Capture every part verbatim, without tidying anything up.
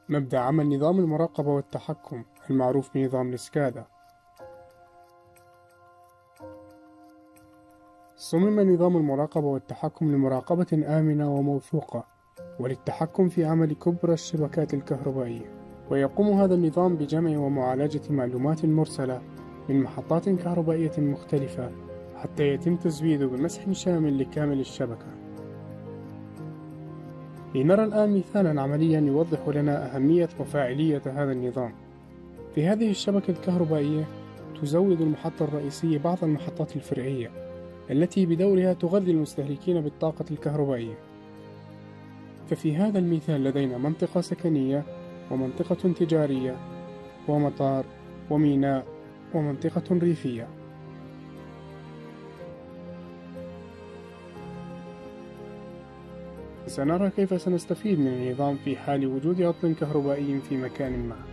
مبدأ عمل نظام المراقبة والتحكم المعروف بنظام السكادا. صمم نظام المراقبة والتحكم لمراقبة آمنة وموثوقة وللتحكم في عمل كبرى الشبكات الكهربائية، ويقوم هذا النظام بجمع ومعالجة معلومات مرسلة من محطات كهربائية مختلفة حتى يتم تزويده بمسح شامل لكامل الشبكة. لنرى الآن مثالا عمليا يوضح لنا أهمية وفاعلية هذا النظام. في هذه الشبكة الكهربائية تزود المحطة الرئيسية بعض المحطات الفرعية التي بدورها تغذي المستهلكين بالطاقة الكهربائية. ففي هذا المثال لدينا منطقة سكنية ومنطقة تجارية ومطار وميناء ومنطقة ريفية. سنرى كيف سنستفيد من النظام في حال وجود عطل كهربائي في مكان ما.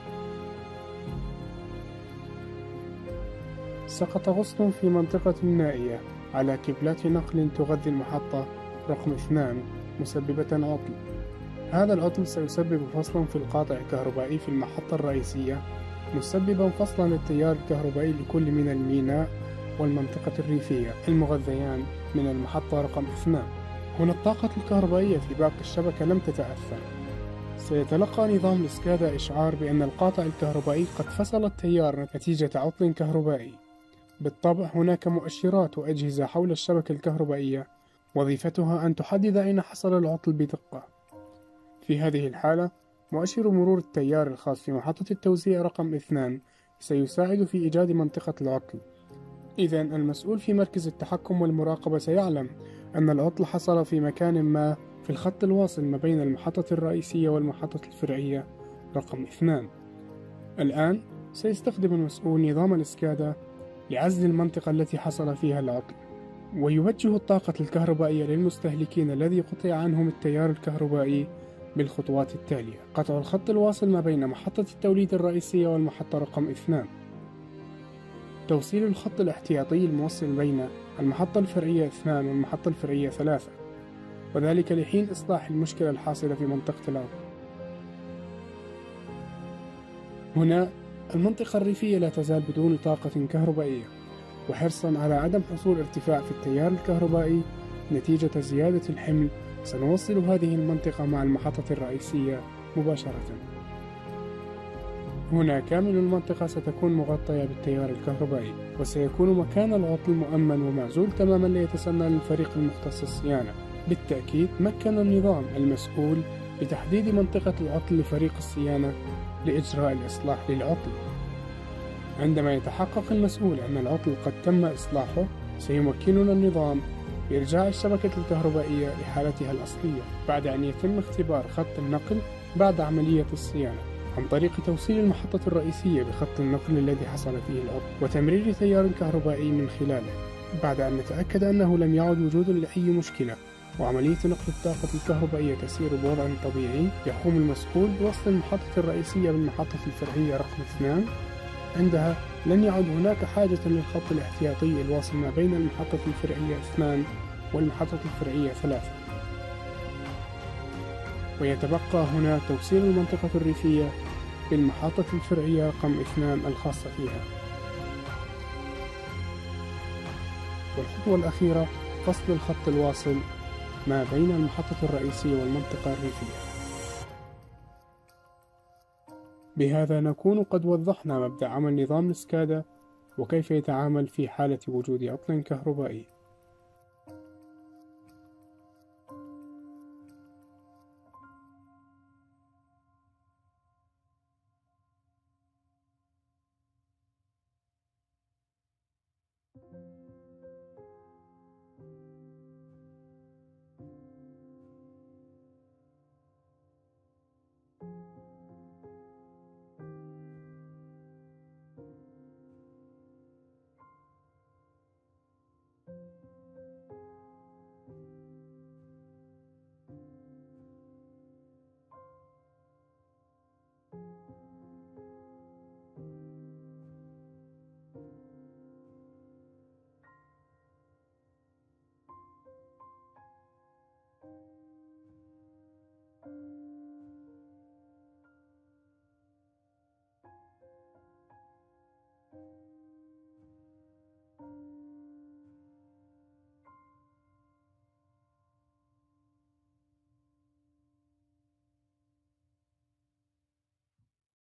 سقط غصن في منطقة نائية على كابلات نقل تغذي المحطة رقم اثنان مسببة عطل. هذا العطل سيسبب فصلا في القاطع الكهربائي في المحطة الرئيسية، مسببا فصلا للتيار الكهربائي لكل من الميناء والمنطقة الريفية المغذيان من المحطة رقم اثنان. هنا الطاقة الكهربائية في باقي الشبكة لم تتأثر. سيتلقى نظام السكادا إشعار بأن القاطع الكهربائي قد فصل التيار نتيجة عطل كهربائي. بالطبع هناك مؤشرات وأجهزة حول الشبكة الكهربائية وظيفتها أن تحدد أين حصل العطل بدقة. في هذه الحالة مؤشر مرور التيار الخاص في محطة التوزيع رقم اثنان سيساعد في إيجاد منطقة العطل. إذن المسؤول في مركز التحكم والمراقبة سيعلم أن العطل حصل في مكان ما في الخط الواصل ما بين المحطة الرئيسية والمحطة الفرعية رقم اثنان. الآن سيستخدم المسؤول نظام السكادا لعزل المنطقة التي حصل فيها العطل، ويوجه الطاقة الكهربائية للمستهلكين الذي قطع عنهم التيار الكهربائي بالخطوات التالية: قطع الخط الواصل ما بين محطة التوليد الرئيسية والمحطة رقم اثنان، توصيل الخط الاحتياطي الموصل بين المحطة الفرعية اثنان والمحطة الفرعية ثلاثة، وذلك لحين إصلاح المشكلة الحاصلة في منطقة العطل. هنا المنطقة الريفية لا تزال بدون طاقة كهربائية، وحرصا على عدم حصول ارتفاع في التيار الكهربائي نتيجة زيادة الحمل سنوصل هذه المنطقة مع المحطة الرئيسية مباشرة. هنا كامل المنطقة ستكون مغطية بالتيار الكهربائي، وسيكون مكان العطل مؤمن ومعزول تماما ليتسنى للفريق المختص الصيانة. بالتأكيد مكن النظام المسؤول بتحديد منطقة العطل لفريق الصيانة لإجراء الإصلاح للعطل. عندما يتحقق المسؤول أن العطل قد تم إصلاحه، سيمكننا النظام بإرجاع الشبكة الكهربائية لحالتها الأصلية بعد أن يتم اختبار خط النقل بعد عملية الصيانة، عن طريق توصيل المحطة الرئيسية بخط النقل الذي حصل فيه العطل وتمرير تيار كهربائي من خلاله. بعد أن نتأكد أنه لم يعد وجود لأي مشكلة وعملية نقل الطاقة الكهربائية تسير بوضع طبيعي، يقوم المسؤول بوصل المحطة الرئيسية بالمحطة الفرعية رقم اثنان. عندها لن يعد هناك حاجة للخط الاحتياطي الواصل ما بين المحطة الفرعية اثنان والمحطة الفرعية ثلاثة، ويتبقى هنا توصيل المنطقة الريفية بالمحطة الفرعية رقم اثنان الخاصة فيها. والخطوة الأخيرة فصل الخط الواصل ما بين المحطة الرئيسية والمنطقة الريفية. بهذا نكون قد وضحنا مبدأ عمل نظام السكادا وكيف يتعامل في حالة وجود عطل كهربائي.